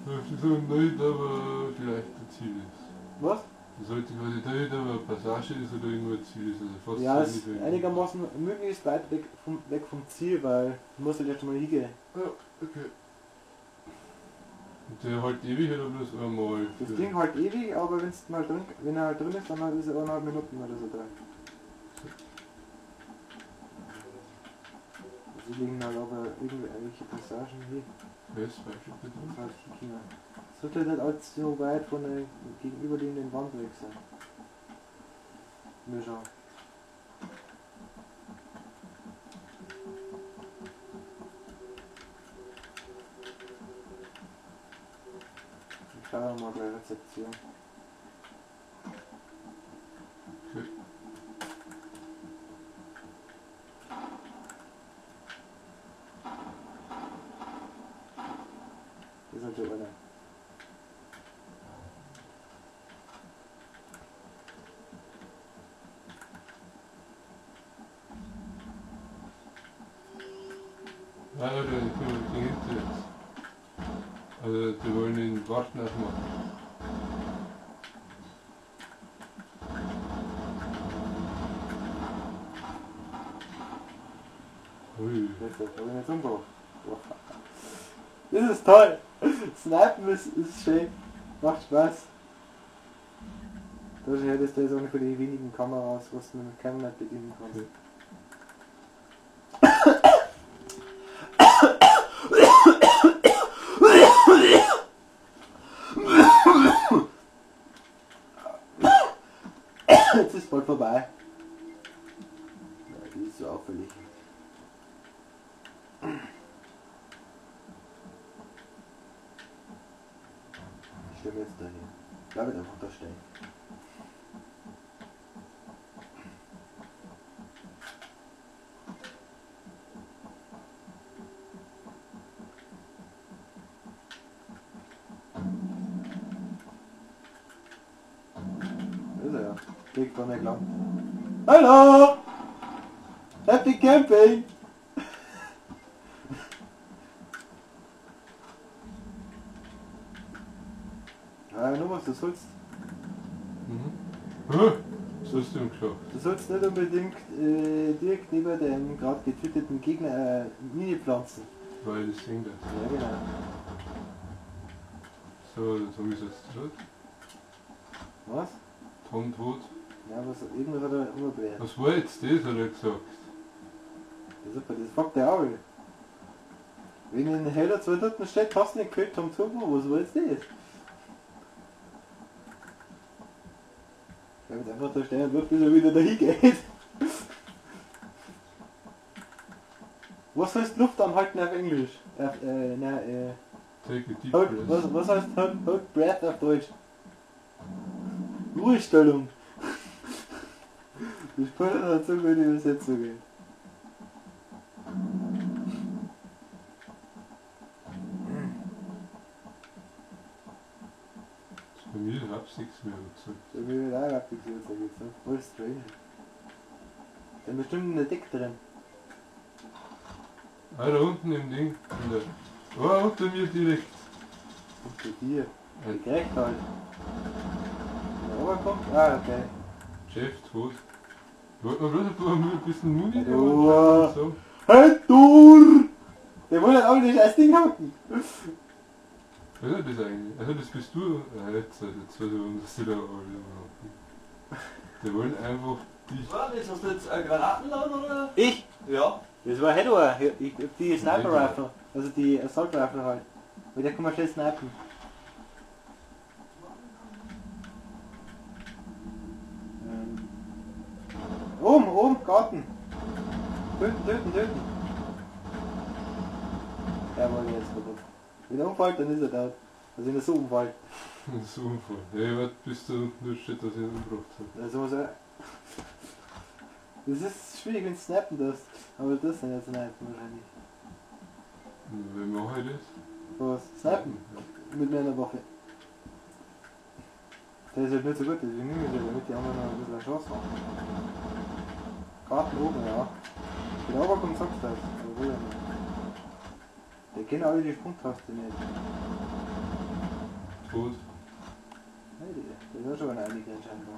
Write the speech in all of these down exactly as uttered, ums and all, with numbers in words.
Sie sagen nicht, aber vielleicht ein Ziel ist. Was? Das sollte quasi nicht, aber eine Passage ist oder irgendwo ein Ziel ist. Also fast Ja, so es ist nicht einigermaßen möglichst weit weg vom, weg vom Ziel, weil du musst halt erst mal hingehen. Ja, okay. Und der halt ewig oder bloß einmal? Das für- Ding halt ewig, aber wenn's mal drin, wenn er halt drin ist, dann halt ist er eineinhalb Minuten oder so drin. Sie liegen halt aber irgendwelche Passagen hier. Was? Beispiel bitte? Das heißt, hier China. Es wird halt nicht allzu weit von der gegenüberliegenden Wand weg sein. Wir schauen. Ich schaue mal bei Rezeption. Okay. Das ist natürlich einer. Ja, oder die können die hinter jetzt. Also die wollen den Warten aufmachen. Ui. Das ist aber nicht umgebracht. Das ist toll! Snipen ist, ist schön. Macht Spaß. Das ist das eine von den wenigen Kameras, was du mit dem Camera nicht bedienen kannst. Okay. Jetzt ist bald vorbei. Ja, die ist so auffällig. Ich stelle mir jetzt da hin. Bleib jetzt einfach da stehen. Da ist er ja. Liegt von mir gelangt. Hallo! Happy Camping! Ja, nur was du sollst. Mhm. Hä? Was hast du denn gesagt? Du sollst nicht unbedingt äh, direkt neben dem gerade getöteten Gegner äh, Mini pflanzen. Weil das Ding da. Ja, genau. So, jetzt habe ich es jetzt tot. Was? Tom tot. Ja, was, irgendwas hat er umgedreht. Was war jetzt das, hat er gesagt? Das, ist, das fuckt der auch. Wenn in den Heller zwei Minuten steht, hast du nicht gehört, Tom Turbo, was war jetzt das? Ich bleib jetzt einfach da stehen und warte, bis er wieder dahin geht. Was heißt Luft anhalten auf Englisch? Auf, äh, nein, äh, Take a deep hold, breath. was, was heißt hold, hold breath auf Deutsch? Ruhestellung. Das kann halt so gut Übersetzung gehen. Bei mir hab ich nichts mehr gesagt. Da will ich auch abgeklärt sagen jetzt. Ne? Voll strange. Da ist bestimmt ein Deck drin. Ah, da unten im Ding. In der oh, unter mir direkt. Und bei dir. Ein Gerecht halt. Wenn er runterkommt. Ah, okay. Chef tot. Wollte man bloß ein paar ein bisschen Muni Du, machen. So. Halt durch! Der wollte auch nicht das Ding hacken. Was ist das eigentlich? Also das bist du. Ah, jetzt, jetzt weiß ich, warum das die da alle machen. Die wollen einfach dich. Was? Jetzt hast du jetzt äh, Granaten laden oder? Ich? Ja. Das war Hedor. Ich hab die Sniper Rifle. Also die Assault Rifle halt. Mit der kann man schnell snipen. Ähm. Oben, oben, Garten. Töten, töten, töten. Der war jetzt kaputt. Wenn er umfällt, dann ist er da. Also wenn er so umfällt. Das ist ein Unfall. Ja, ich warte bis da unten da steht, dass ich ihn umgebracht habe. Also muss er. Das ist schwierig, wenn du snappen darfst. Aber das sind jetzt snipen wahrscheinlich. Wie mache ich das? Was? Snipen? Ja. Mit meiner Waffe. Der ist halt nicht so gut, deswegen nehme ich den, damit die anderen noch ein bisschen eine Chance haben. Garten oben, ja. Wenn der runterkommt, sagst du das. Aber will er nicht. Der kennt alle die Sprungtaste nicht. tot. Hey, der der ist schon eine einige Entscheidung.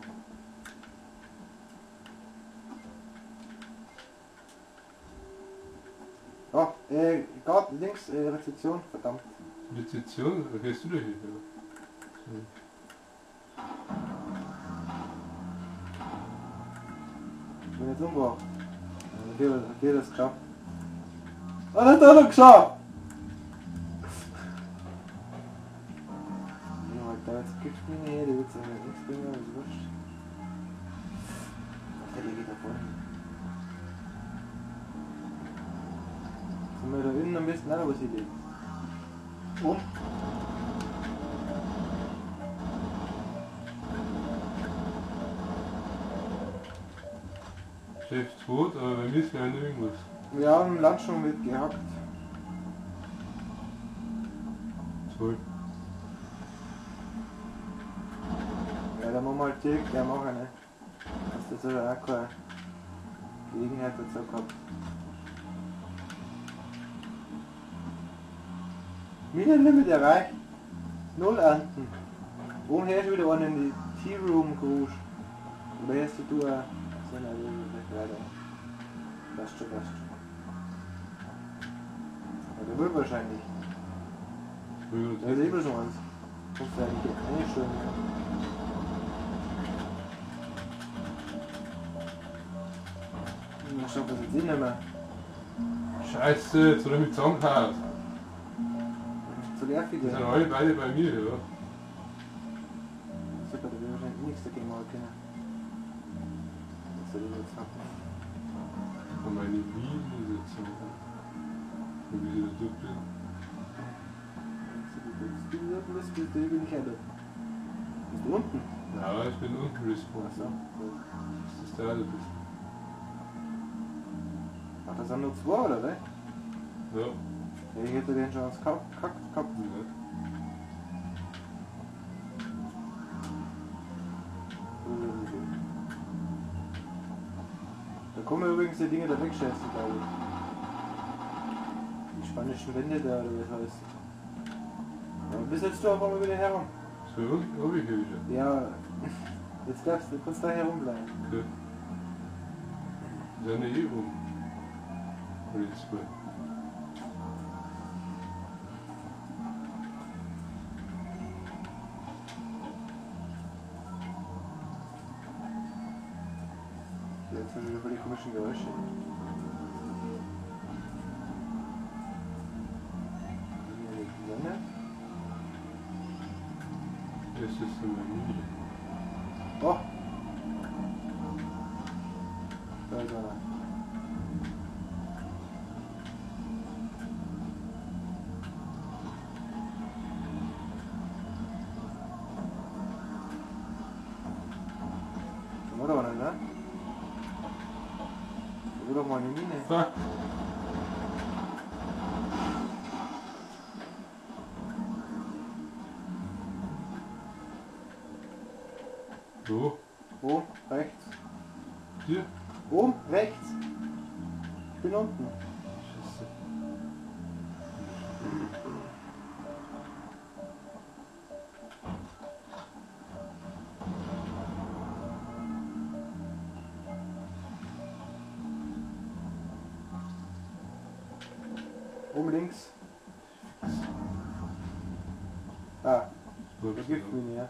Oh, äh, Garten links, äh, Rezeption, verdammt. Rezeption? Da gehst du da hin, ja. Ich bin jetzt umgebracht. Okay, okay, das geschafft. Oh, das hat er noch geschafft! Ja, da jetzt gibt's mir nicht, der wird es ja nichts bringen, aber ist wurscht. Der geht da vorne. Sind wir da innen am besten auch was hier liegt? Um. Chef tot, aber bei mir ist ja irgendwas. Wir haben Landschung wird gehackt. Toll. Ja, da machen wir halt direkt gleich machen, ne? Dass das aber auch keine Gelegenheit dazu gehabt. Minenlimit erreicht. Null Ernten. Oben her ist wieder einen in die Tea Room gerutscht. Und da hast du du auch so eine Lösung weiter. Passt schon, passt schon. Ja, der will wahrscheinlich. Da ist eben schon eins. Kommst du eigentlich eine Stunde. Ich schaffe das jetzt eh nicht mehr. Scheiße, jetzt hat er mich zusammengehauen. Zu nervig, Die sind ja. alle beide bei mir, ja. Super, da will wahrscheinlich nichts dagegen machen können. Das soll ich jetzt haben. Und meine Mine-Sitzung. Und wie sie da durch bin. Du bist, bist du bin ich Erde. Bist du unten? Ja, ich bin unten respawned. Achso. Das ist der, du bist. Ach, das sind nur zwei, oder was? Ja. Ja, ich hätte den schon als Kack gehabt. Ja. Da kommen übrigens die Dinge da wegschätzen, glaube ich. Die spanischen Wände da, oder wie das heißt. Ja, bis jetzt du einfach mal wieder herum. So, hab ich hier wieder. Ja, jetzt darfst du kurz da herumbleiben. Okay. Seine eh rum. Oder jetzt mal. Jetzt sind wir über die komischen Geräusche. Hier liegt die Sonne. Das ist so eine Mine. Oh! Da ist einer. Da war doch einer, ne? Da war doch mal eine Mine. Fuck! So, Wo? Rechts. hier. Oben? Rechts. Ich bin unten. Scheiße. Oben links. Ah, Wo da bist du gibt's da? mich ja.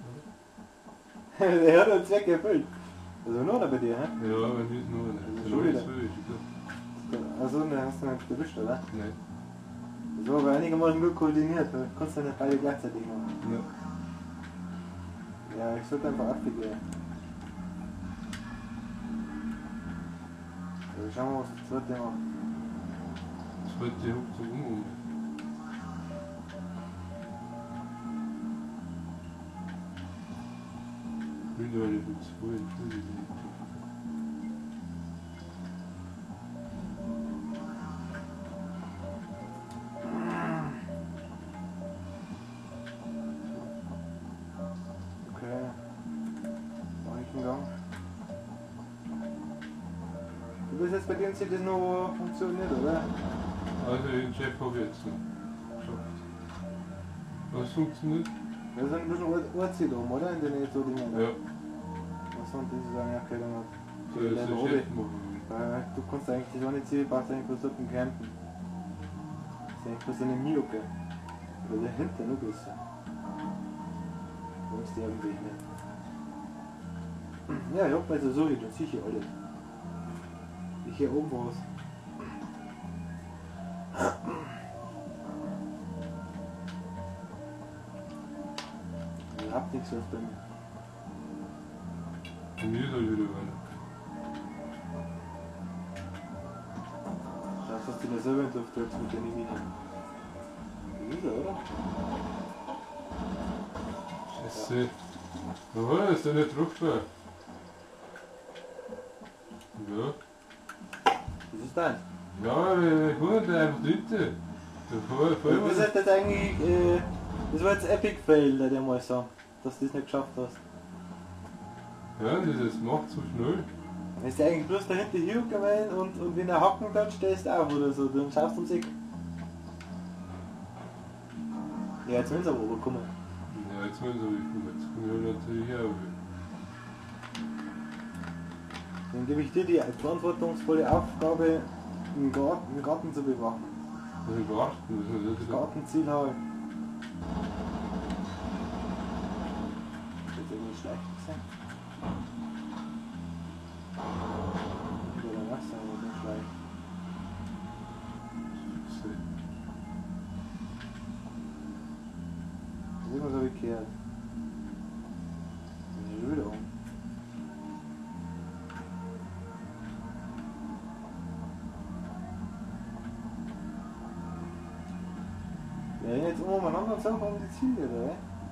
Der hat den Zweck erfüllt. Also nur noch bei dir, hä? Ja, bei mir ist nur eine. Also Das schon wieder. ist zwölf, ja. Also ne, hast du nicht erwischt, oder? Nein. Das war aber einigermaßen gut koordiniert, du konntest ja nicht beide gleichzeitig machen. Ja. Ja, ich sollte einfach abgehen. Also schauen wir mal, was das zweite macht. Das wird die Hupf so um. Wieder eine Hupf zwei, Entschuldigung. Okay. Mach ich einen Gang. Du willst jetzt bei dir sieht das noch funktioniert, oder? Also den Chef habe ich jetzt noch geschafft. Was funktioniert? Wir sind ein bisschen Uhrzeit oben, oder? In den so Dingen. Ja. Was sind diese sagen, ja, okay, dann So ist der oben. Chefmobil. Weil du kannst eigentlich so nicht sehen, passt eigentlich bloß dort im Campen. Das ist eigentlich bloß eine Mioke. Oder dahinter noch besser. Wo ist die irgendwie nicht? Ja, ich hab mal so so und sicher alles. Ich hier oben raus. Ich hab nichts was bei mir. Bei mir soll wieder werden. Das hast du dir selber in der Luft jetzt mit den Minen. Ist er, oder? Scheiße. Jawohl, ist der nicht druckbar. Ja. Was ist dein? Ja, ich wurde einfach dritte. Da vor, vor Das ist jetzt eigentlich, äh, das war jetzt Epic Fail, der dir mal sagen, dass du das nicht geschafft hast. Ja, das macht so schnell. Dann ist eigentlich bloß dahinter hier gemein und, und wenn er Hacken dort stehst du auf oder so, dann schaust du ums Eck. Ja, jetzt müssen sie aber rüberkommen. Ja, jetzt müssen wir kommen. Jetzt kommen wir natürlich auch wieder. Dann gebe ich dir die verantwortungsvolle Aufgabe, den Garten, den Garten zu bewachen. Also im Garten, das ist Das natürlich. Gartenziel habe ich. Das ist irgendwie schlecht gesehen. Oder was sein, aber nicht schlecht. Irgendwas habe ich gehört. Das ist wieder um. Ja, jetzt umeinander und so um die Ziele, oder?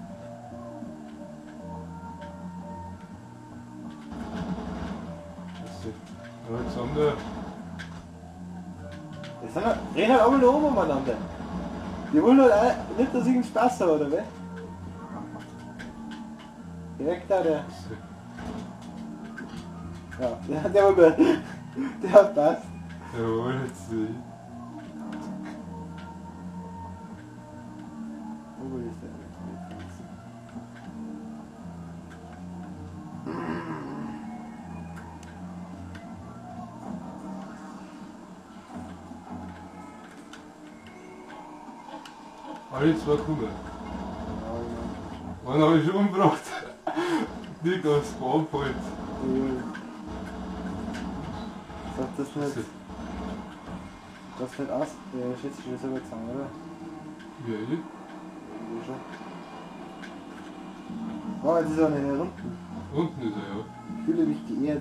Alexander, Jetzt sind wir, reden halt alle noch umeinander. Die wollen halt alle, nicht, dass ich einen Spaß habe, oder was? Direkt da, der. Ja, der, der war gut. Der hat passt. jawohl, jetzt sehe ich. Wo ist der? Alle zwei kommen. Ja, Wann habe ich schon umgebracht? Nicht aufs Baumfeld. genau. Sag das nicht. Das nicht aus. Ja, ich schätze, ich will selber sagen, oder? Ja, ich? Irgendwie schon. Oh, jetzt ist er nicht hier unten. Unten ist er, ja. Ich fühle mich geehrt.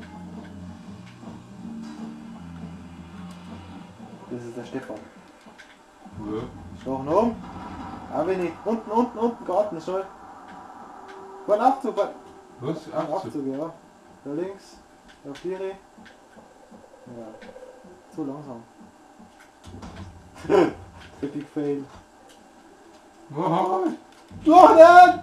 Das ist der Stefan. Ja. Schau nach oben. Aber nicht. Unten, unten, unten, Garten, schau. Vor ein Aufzug, vor Was? ein achtzehn? Aufzug, ja. Da links, da vier. Ja. Zu langsam. Epic Fail. Aha. Florian!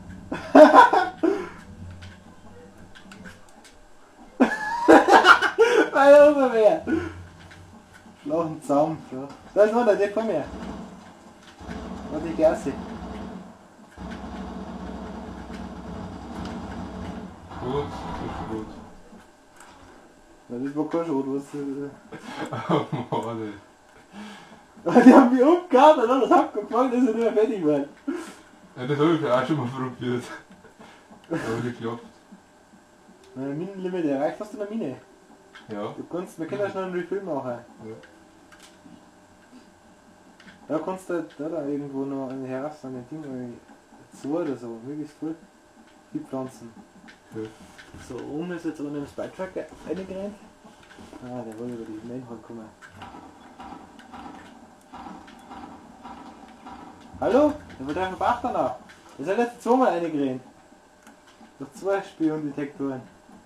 Meine Unterwehr! Schlachen zusammen, so. Da ist noch der, der von mir. Warte, die Gasse. Gut, das ist gut. Na, das war kein Schrot, was. Äh, Oh Mann, ey. die haben mich umgehauen und dann das Hack gefallen, dass sie nicht mehr fertig waren. Ja, das habe ich auch schon mal probiert. Aber nicht geklappt. Mein Minenlimit erreicht, hast du eine Mine? Ja. Du kannst, wir können ja schnell einen Refill machen. Ja. Da kannst du da, da irgendwo noch eine heraus an den Ding, irgendwie zwei oder so, möglichst voll. Die Pflanzen. Ja. So, oben ist jetzt ohne dem Spike-Track reingerannt. Ah, der wollte über die Mainhand kommen. Hallo? Der wird einfach Bach danach. Der ist ja jetzt zweimal reingerannt. Noch zwei Spiondetektoren.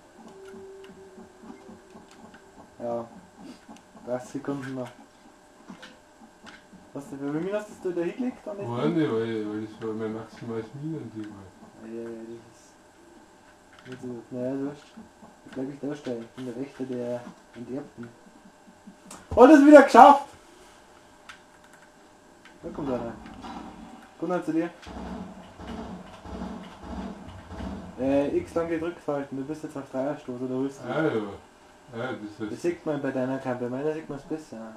Ja. dreißig Sekunden noch. Was denn, wie hast du da hingelegt? An den War Ding? nicht, weil, weil das war mein maximales Minending. Ja, ja, das ist. Also, naja, du hast. Ich glaube, ich da stehen. Ich bin der Wächter der Enterbten. Oh, das wieder geschafft! Da kommt einer. Komm mal zu dir. Äh, X lang gedrückt halten, du bist jetzt auf Dreierstoß oder willst du? Ah ja. Ja, das Das ist... sieht man bei deiner Kamera, bei meiner sieht man es besser.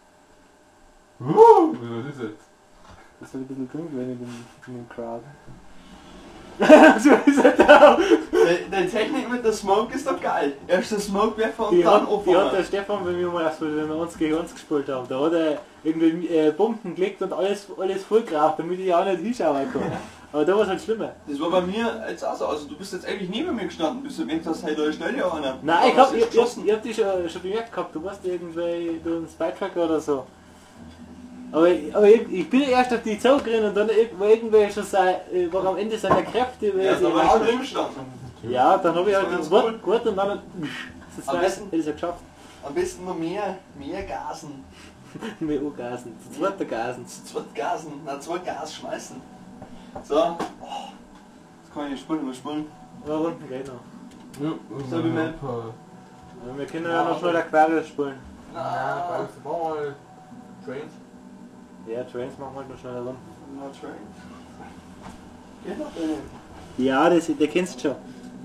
Uh, was ist jetzt? Das ist halt ein bisschen dunkel, wenn ich den, den Crowd. So ist er da! Die, die Technik mit der Smoke ist doch geil. Erst der Smokewerfer und Die dann hat, die hat der aufhören. Stefan bei mir mal ausprobiert, wenn wir uns gegen uns gespielt haben. Da hat er irgendwie äh, Bomben gelegt und alles, alles voll geraucht, damit ich auch nicht hinschauen kann. Aber da war es halt schlimmer. Das war bei mir jetzt auch so. Also du bist jetzt eigentlich neben mir gestanden, bis du gemerkt hast, hey, da ist schnell ja einer. Nein, ich Aber hab, es ich, ist ich, hab, geschossen. ich hab dich schon, schon bemerkt gehabt, du warst irgendwie du ein Spytracker oder so. Aber, aber ich, ich bin erst auf die zugerannt und dann ir- war irgendwie schon sein, äh, war am Ende seiner Kräfte. weil Ja, sie da war ich raus- schon drin gestanden. Ja, dann habe ich halt Das das war Wort ganz gut und dann das ist Am zwei, besten- hätte ich es geschafft. Am besten noch mehr, mehr Gasen. Mit O-Gasen, zu zweiter Gasen. Zu zweit Gasen, na zwei Gas schmeißen. So. Oh, jetzt kann ich nicht spielen, mal spielen. Ja, unten geht noch. Ja, So wie mein- Ja, wir können ja noch schnell Aquarius spielen. Ja, Na, weißt du, brauchen wir Trains? Ja, Trains machen wir halt noch schneller rum. na train. Geht noch drin. Ja, das, der kennst du schon.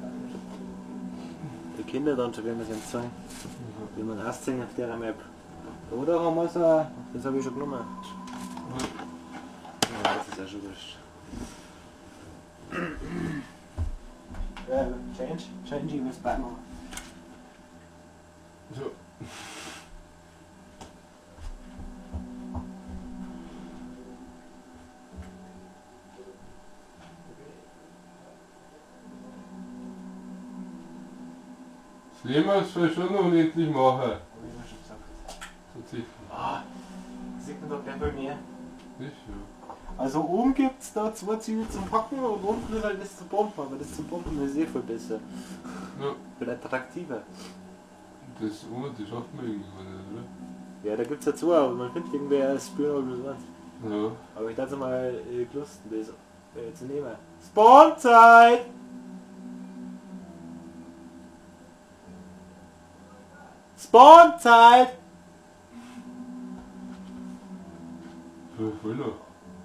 Die Kinder dann schon, wenn wir es zeigen. Wie man aussehen auf der Map. Oder haben wir so, das habe ich schon genommen. Ja, das ist ja schon wurscht. Ja, change, change, ich muss beimachen. So. Das Leben ist vielleicht schon unendlich machen. Hab ich mir schon gesagt. Tatsächlich. Ah, das sieht man doch gleich bei mir. Nicht, ja. Also oben gibt es da zwei Ziele zum Packen und unten ist halt das zum Bomben, aber das zum Bomben ist eh viel besser. Ja, Viel attraktiver. das ohne, das schafft man irgendwann nicht, Ja, da gibt es ja zwei, aber man findet irgendwie ein Spiel plus eins. oder? Ja. Aber ich dachte mal äh, gelusten, das äh, zu nehmen. Spawnzeit! Spawnzeit! Voll, voll noch.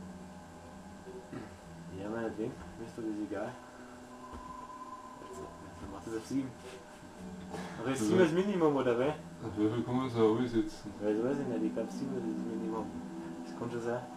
Ja, meinetwegen. Mir ist doch das egal. Also, dann macht das auf sieben. Aber ist sieben das Minimum, oder was? Auf wie viel kann man so ansetzen? Weil das weiß ich nicht, ich glaube sieben ist das Minimum. Das kann schon sein.